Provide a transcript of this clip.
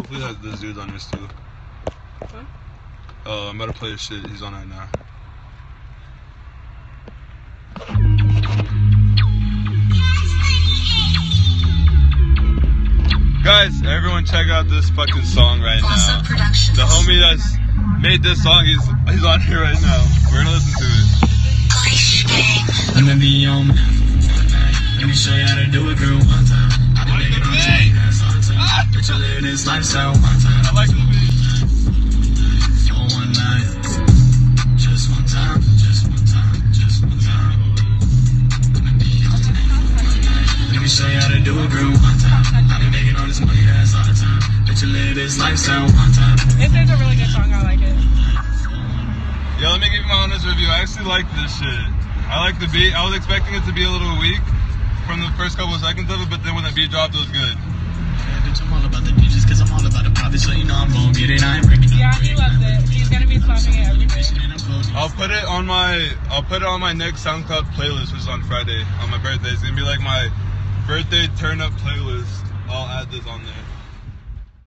Hopefully that this dude's on this too. Huh? I'm about to play his shit. He's on right now. Guys, everyone check out this fucking song right now. The homie that's made this song, he's on here right now. We're gonna listen to it. Let me be on. Let me show you how to do it, girl. One time. I like the beat. But you live this lifestyle one time. I like the beat. For one night. Just one time. Just one time. Just one time. Let me show you how to do it, girl. One time. I been making all this money, that's all the time. But you live this lifestyle one time. This is a really good song. I like it. Yeah, let me give you my honest review. I actually like this shit. I like the beat. I was expecting it to be a little weak from the first couple of seconds of it, but then when the beat dropped, it was good. Yeah, bitch, I'm all about the digits, cause I'm all about the profit, so you know I'm gonna get it. I ain't breaking Yeah, he loves it. He's gonna be slapping it every day. I'll put it on my next SoundCloud playlist, which is on Friday on my birthday. It's gonna be like my birthday turn up playlist. I'll add this on there.